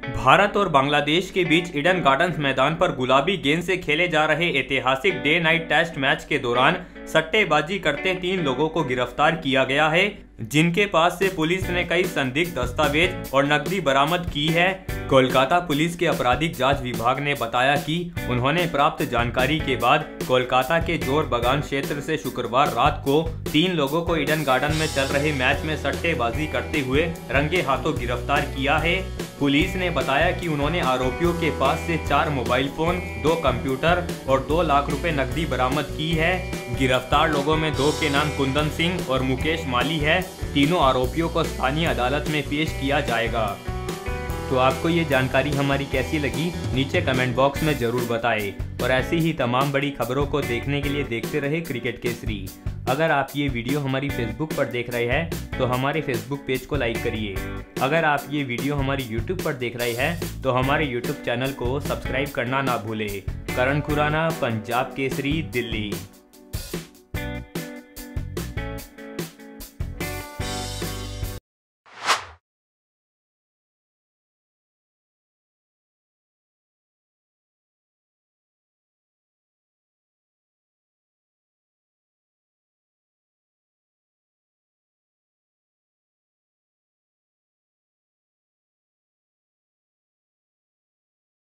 भारत और बांग्लादेश के बीच Eden gardens मैदान पर गुलाबी गेंद से खेले जा रहे ऐतिहासिक डे नाइट टेस्ट मैच के दौरान सट्टेबाजी करते 3 लोगों को गिरफ्तार किया गया है, जिनके पास से पुलिस ने कई संदिग्ध दस्तावेज और नकदी बरामद की है। कोलकाता पुलिस के आपराधिक जांच विभाग ने बताया कि उन्होंने प्राप्त जानकारी के बाद कोलकाता के जोर बगान क्षेत्र से शुक्रवार रात को 3 लोगों को ईडन गार्डन में चल रहे मैच में सट्टेबाजी करते हुए रंगे हाथों गिरफ्तार किया है। पुलिस ने बताया कि उन्होंने आरोपियों के पास से 4 मोबाइल फोन, 2 कंप्यूटर और 2 लाख रुपए नकदी बरामद की है। गिरफ्तार लोगों में 2 के नाम कुंदन सिंह और मुकेश माली है। तीनों आरोपियों को स्थानीय अदालत में पेश किया जाएगा। तो आपको ये जानकारी हमारी कैसी लगी, नीचे कमेंट बॉक्स में जरूर बताएं और ऐसी ही तमाम बड़ी खबरों को देखने के लिए देखते रहे क्रिकेट केसरी। अगर आप ये वीडियो हमारी फेसबुक पर देख रहे हैं तो हमारे फेसबुक पेज को लाइक करिए। अगर आप ये वीडियो हमारी यूट्यूब पर देख रहे हैं तो हमारे यूट्यूब चैनल को सब्सक्राइब करना ना भूलें। करण खुराना, पंजाब केसरी, दिल्ली।